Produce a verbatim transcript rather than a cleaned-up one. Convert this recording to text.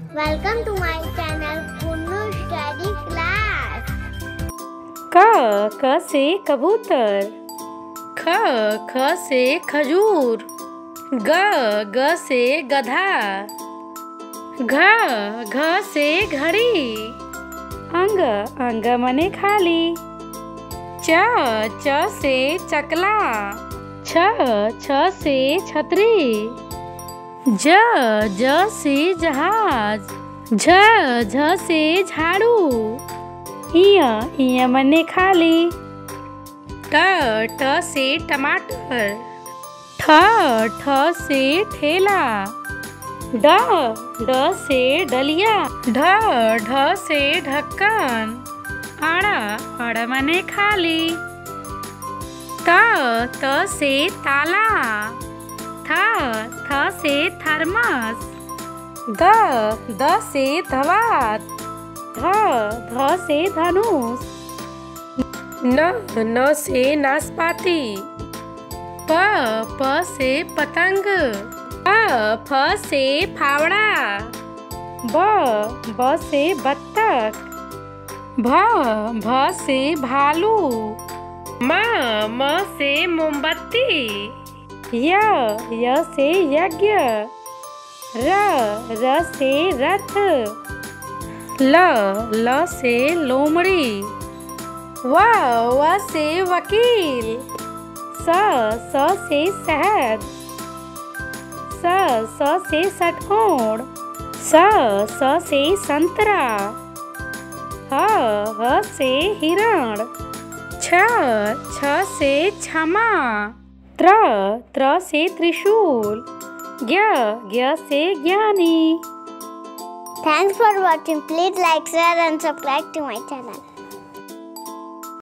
Welcome to my channel Kunnu Study Class. क क से कबूतर। ख ख से खजूर। ग ग से गधा। घ घ से घड़ी। अंग अंग मने खाली। च च से चकला। छ छ से छतरी। ज ज से जहाज। झ झ से झाड़ू। इय इय मने खाली। ट ट से टमाटर। ठ ठ से ठेला। ड ड से डलिया। ढ ढ से ढक्कन। अड़ अड़ मने खाली। त त से ताला। थ थ से थर्मस। द द से धवात। ध ध से धनुष। न न से नाशपाती। प प से पतंग। फ फ से फावड़ा। ब ब से बत्तख। भ भ से भालू। म म से मोमबत्ती। य य से यज्ञ। र र से रथ। ल ल से लोमड़ी। व व से वकील। स स से शहद। स स से षट्कोण। स स से संतरा। ह ह से हिरण। छ छ से क्षमा। त्र त्र से त्रिशूल। ज्ञ ज्ञ से ज्ञानी। Thanks for watching. Please like, share and subscribe to my channel.